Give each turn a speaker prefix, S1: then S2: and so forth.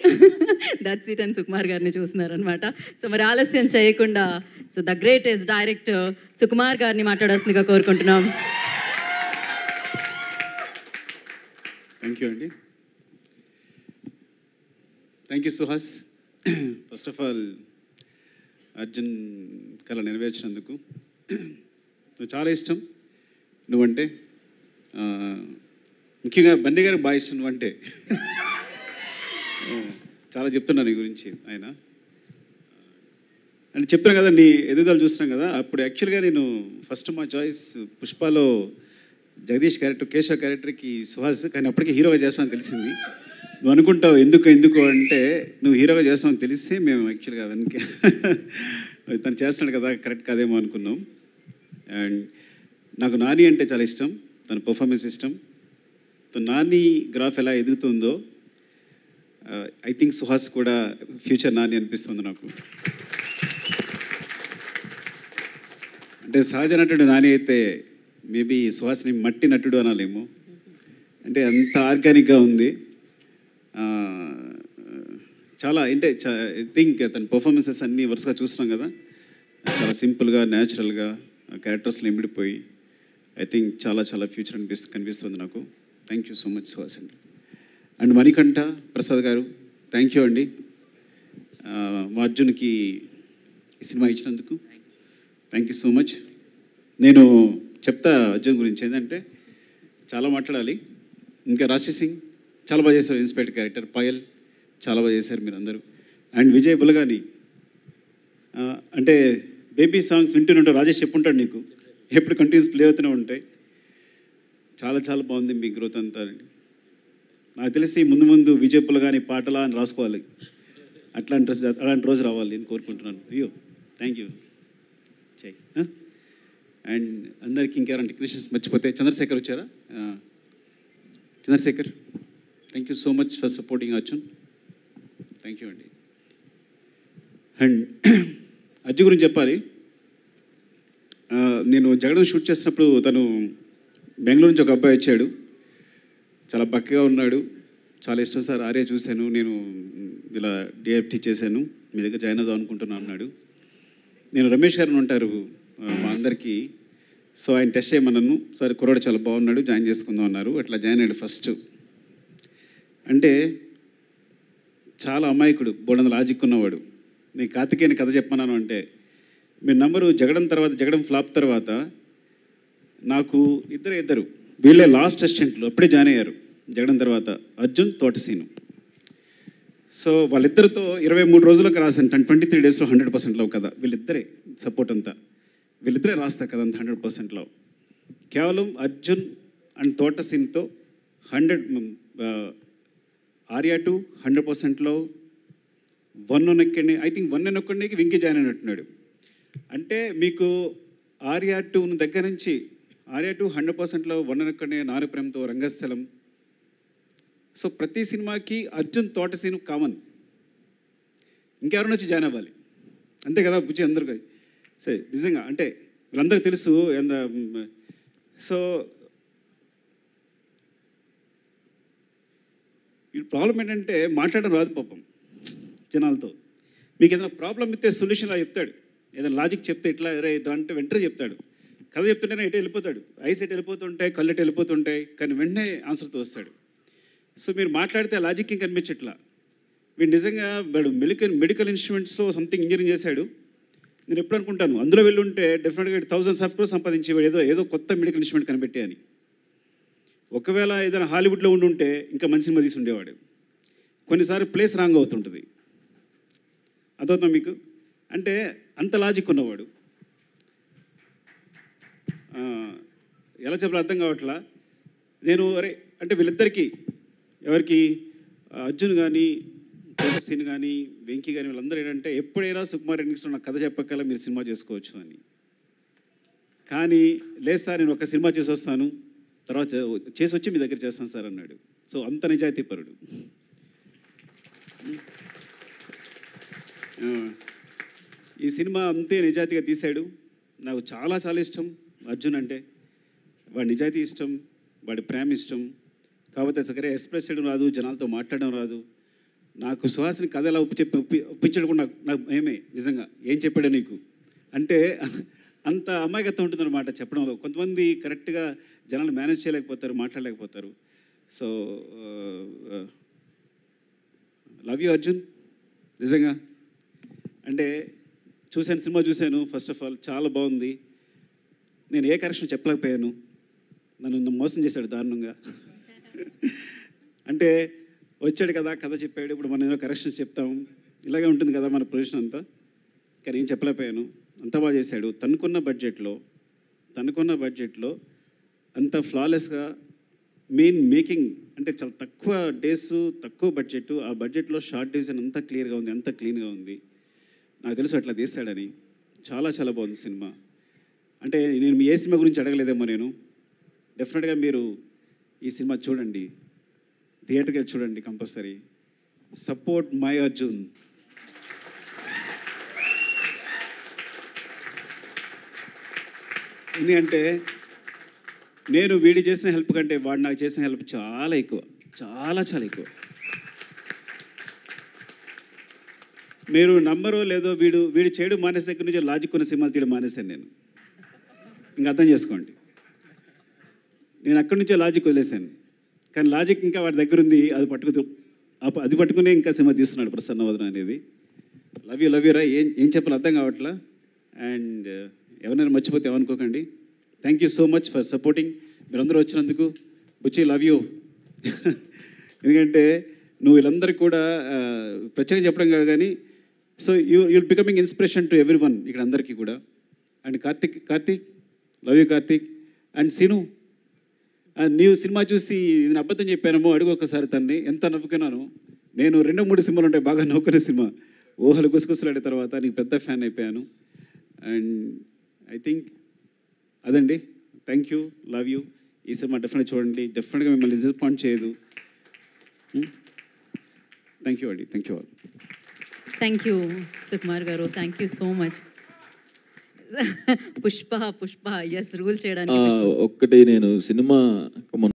S1: That's it అని సుకుమార్ గారిని చూస్తున్నారనమాట. So మరి ఆలస్యం చేయకుండా so the greatest director Sukumar గారిని మాట్లాడాల్సిందిగా కోరుకుంటున్నాం.
S2: థ్యాంక్ యూ అండి. Thank you Suhas. First of all Arjun కళ నెరవేర్చినందుకు నాకు చాలా ఇష్టం నువ్వంటే. ముఖ్యంగా బన్నీ గారికి బాగా ఇష్టం నువ్వంటే. చాలా చెప్తున్నాను నీ గురించి ఆయన. అంటే చెప్తున్నాను కదా, నీ ఎదుగుదల చూస్తున్నాం కదా. అప్పుడు యాక్చువల్గా నేను ఫస్ట్ మా చాయిస్ పుష్పలో జగదీష్ క్యారెక్టర్, కేశవ్ క్యారెక్టర్కి సుహాస్, కానీ అప్పటికే హీరోగా చేస్తామని తెలిసింది. నువ్వు అనుకుంటావు ఎందుకు అంటే నువ్వు హీరోగా చేస్తామని తెలిస్తే మేము యాక్చువల్గా వెనక తను చేస్తున్నాడు కదా కరెక్ట్ కాదేమో అనుకున్నాం. అండ్ నాకు నాని అంటే చాలా ఇష్టం, తన పర్ఫార్మెన్స్ ఇష్టం. తన నాని గ్రాఫ్ ఎలా ఎదుగుతుందో ఐ థింక్ సుహాస్ కూడా ఫ్యూచర్ నాని అనిపిస్తుంది నాకు. అంటే సహజ నటుడు నాని అయితే మేబీ సుహాస్ని మట్టి నటుడు అనాలేమో. అంటే అంత ఆర్గానిక్గా ఉంది. చాలా అంటే ఐ థింక్ తన పర్ఫార్మెన్సెస్ అన్నీ వరుసగా చూస్తున్నాం కదా, చాలా సింపుల్గా న్యాచురల్గా క్యారెక్టర్స్లో ఇమిడిపోయి ఐ థింక్ చాలా చాలా ఫ్యూచర్ కనిపిస్తుంది నాకు. Thank you so much Suhas అండి. అండ్ మణికంఠ ప్రసాద్ గారు థ్యాంక్ యూ అండి. మా అర్జున్కి ఈ సినిమా ఇచ్చినందుకు థ్యాంక్ యూ సో మచ్. నేను చెప్తా అర్జున్ గురించి ఏంటంటే చాలా మాట్లాడాలి. ఇంకా రాశి సింగ్ చాలా బాగా చేశారు, ఇన్స్పెక్టర్ క్యారెక్టర్. పాయల్ చాలా బాగా చేశారు మీరు అందరూ. అండ్ విజయ్ బులగాని అంటే బేబీ సాంగ్స్ వింటూనే రాజేష్ చెప్పుంటాడు నీకు, ఎప్పుడు కంటిన్యూస్ ప్లే అవుతూనే ఉంటాయి. చాలా చాలా బాగుంది మీ గ్రోత్ అంతా. నాకు తెలిసి ముందు ముందు విజయ్ బులగాని పాటలా అని రాసుకోవాలి. అలాంటి రోజు రావాలి నేను కోరుకుంటున్నాను. అయ్యో థ్యాంక్ యూ చెయ్. అండ్ అందరికీ ఇంకెవరైనా టెక్నీషియన్స్ మర్చిపోతే చంద్రశేఖర్ వచ్చారా? Chandrasekhar thank you so much for supporting Arjun. Thank you అండి. అండ్ అర్జున్ గురించి చెప్పాలి. నేను జగడం షూట్ చేసినప్పుడు తను బెంగళూరు నుంచి ఒక అబ్బాయి వచ్చాడు, చాలా బక్కగా ఉన్నాడు. చాలా ఇష్టం సార్ ఆర్య చూశాను, నేను ఇలా డిఎఫ్టీ చేశాను, మీ దగ్గర జాయిన్ అవుదాం అనుకుంటున్నాను అన్నాడు. నేను రమేష్ గారిని ఉంటారు మా అందరికీ, సో ఆయన టెస్ట్ చేయమన్నాను. సరే కుర్రాడు చాలా బాగున్నాడు, జాయిన్ చేసుకుందాం అన్నారు. అట్లా జాయిన్ అయ్యాడు ఫస్ట్. అంటే చాలా అమాయకుడు, బోడంత లాజిక్ ఉన్నవాడు. నేను కార్తికేయని కథ చెప్పమన్నాను అంటే మీరు నంబరు జగడం ఫ్లాప్ తర్వాత నాకు ఇద్దరు వీళ్ళే లాస్ట్ అసిస్టెంట్లు అప్పుడే జాయిన్ అయ్యారు. జగడం తర్వాత అర్జున్, తోటసీను. సో వాళ్ళిద్దరితో 23 రోజులకు రాశాను. 23 డేస్లో 100% లవ్ కదా. వీళ్ళిద్దరే సపోర్ట్ అంతా, వీళ్ళిద్దరే రాస్తారు కదా అంత 100% లవ్. కేవలం అర్జున్ అండ్ తోటసీన్తో 100 Arya 100% love. 1 I think 1 Venky join అయినట్టున్నాడు. అంటే మీకు ఆర్య 2 దగ్గర నుంచి ఆర్య 2 100% లవ్, 1 నాలుగు ప్రేమతో, రంగస్థలం. సో ప్రతి సినిమాకి అర్జున్ తోటసీను కామన్. ఇంకెవరైనా వచ్చి జాయిన్ అవ్వాలి అంతే కదా బుజ్జి అందరికీ. సరే నిజంగా అంటే వీళ్ళందరికీ తెలుసు. సో ఈ ప్రాబ్లం ఏంటంటే మాట్లాడడం రాదు పాపం జనాలతో. మీకు ఏదైనా ప్రాబ్లం ఇస్తే సొల్యూషన్ అలా చెప్తాడు, ఏదైనా లాజిక్ చెప్తే ఇట్లా అంటే వెంటనే చెప్తాడు. కథ చెప్తుంటేనే ఎటు వెళ్ళిపోతాడు, ఐస్ ఎటు వెళ్ళిపోతుంటాయి, కళ్ళు ఎటు వెళ్ళిపోతుంటాయి, కానీ వెంటనే ఆన్సర్తో వస్తాడు. సో మీరు మాట్లాడితే ఆ లాజిక్ ఏం కనిపించట్లా. వీడు నిజంగా వాడు మెడికల్ ఇన్స్ట్రుమెంట్స్లో సంథింగ్ ఇంజనీరింగ్ చేశాడు. నేను ఎప్పుడు అనుకుంటాను అందులో వెళ్ళుంటే డెఫినెట్గా 1000 ఆఫ్ క్రోర్స్ సంపాదించేవాడు, ఏదో కొత్త మెడికల్ ఇన్స్ట్రుమెంట్ కనిపెట్టే అని. ఒకవేళ ఏదైనా హాలీవుడ్లో ఉండుంటే ఇంకా మంచి సినిమా తీసి ఉండేవాడు. కొన్నిసార్లు ప్లేస్ రాంగ్ అవుతుంటుంది, అదవుతాం మీకు. అంటే అంత లాజిక్ ఉన్నవాడు. ఎలా చెప్పాలో అర్థం కావట్లా. నేను అంటే వీళ్ళిద్దరికీ ఎవరికి అర్జున్ కానీ తోటసీన్ కానీ వెంకీ కానీ వీళ్ళందరూ ఏంటంటే ఎప్పుడైనా సుకుమార్ ఎన్నిక్స్లో నాకు కథ చెప్పగల మీరు సినిమా చేసుకోవచ్చు అని. కానీ లేదు సార్ నేను ఒక సినిమా చేసి వస్తాను, తర్వాత చేసి వచ్చి మీ దగ్గర చేస్తాను సార్ అన్నాడు. సో అంత నిజాయితీ పరుడు. ఈ సినిమా అంతే నిజాయితీగా తీశాడు. నాకు చాలా చాలా ఇష్టం అర్జున్ అంటే. వాడి నిజాయితీ ఇష్టం, వాడి ప్రేమ ఇష్టం. కాకపోతే సరే ఎక్స్ప్రెస్ చేయడం రాదు, జనాలతో మాట్లాడడం రాదు. నాకు సుహాసిని కథ ఎలా ఒప్పించడం కూడా నాకు ఏమే నిజంగా ఏం చెప్పాడు నీకు అంటే అంత అమాయకత్వం ఉంటుందన్నమాట చెప్పడంలో. కొంతమంది కరెక్ట్గా జనాలు మేనేజ్ చేయలేకపోతారు, మాట్లాడలేకపోతారు. So love you Arjun. నిజంగా అంటే సినిమా చూశాను. ఫస్ట్ ఆఫ్ ఆల్ చాలా బాగుంది. నేను ఏ కరెక్షన్ చెప్పలేకపోయాను, నన్ను మోసం చేశాడు దారుణంగా. అంటే వచ్చాడు కదా, కథ చెప్పాడు, ఇప్పుడు మనం ఏదో కరెక్షన్స్ చెప్తాం, ఇలాగే ఉంటుంది కదా మన పొజిషన్ అంతా. కానీ ఏం చెప్పలేకపోయాను, అంత బాగా చేశాడు. తనుకున్న బడ్జెట్లో అంత ఫ్లాలెస్గా మేకింగ్ అంటే చాలా తక్కువ డేస్, తక్కువ బడ్జెట్, ఆ బడ్జెట్లో షార్ట్ డివిజన్ అంతా క్లియర్గా ఉంది, అంతా క్లీన్గా ఉంది. నాకు తెలుసు అట్లా తీస్తాడని. చాలా చాలా బాగుంది సినిమా. అంటే నేను ఏ సినిమా గురించి అడగలేదేమో నేను. డెఫినెట్గా మీరు ఈ సినిమా చూడండి, థియేటర్కి వెళ్ళి చూడండి కంపల్సరీ. Support my Arjun. ఎందుకంటే నేను వీడి చేసిన హెల్ప్ కంటే వాడు నాకు చేసిన హెల్ప్ చాలా ఎక్కువ, చాలా చాలా ఎక్కువ. మీరు నమ్మరో లేదో, వీడు చేయడం మానేసే దగ్గర నుంచి లాజిక్ ఉన్న సినిమాలు తీయడం మానేశాను నేను. ఇంకా అర్థం చేసుకోండి, నేను అక్కడి నుంచే లాజిక్ వదిలేశాను. కానీ లాజిక్ ఇంకా వాడి దగ్గర ఉంది, అది పట్టుకునే ఇంకా సినిమా తీస్తున్నాడు ప్రసన్నవదన అనేది. లవ్ యూ రా. ఏం చెప్పాలి అర్థం కావట్లా. అండ్ ఎవరైనా మర్చిపోతే ఏమనుకోకండి. Thank you so much for supporting. మీరందరూ వచ్చినందుకు. Buchi love you. ఎందుకంటే నువ్వు వీళ్ళందరికీ కూడా ప్రత్యేకంగా చెప్పడం కాదు కానీ, so you'll becoming inspiration to everyone ఇక్కడ అందరికీ కూడా. And Karthik love you Karthik. And Seenu, నీవు సినిమా చూసి నేను అబద్ధం చెప్పానేమో అడుగు ఒకసారి తన్ని. ఎంత నవ్వుకున్నాను నేను. 2-3 సినిమాలు ఉంటాయి బాగా నవ్వుకునే సినిమా. ఊహలు గుసగుసలాడే తర్వాత నీకు పెద్ద ఫ్యాన్ అయిపోయాను. అండ్ ఐ థింక్ అదండి. Thank you, love you. ఈ సినిమా డెఫినెట్గా చూడండి, డెఫినెట్గా మిమ్మల్ని డిసప్పాయింట్ చేయదు. థ్యాంక్ యూ అండి. Thank you all.
S1: Thank you Sukumar గారు, thank you so much. Pushpa ఎస్ రూల్ చేయడానికి
S3: ఒక్కటి నేను సినిమా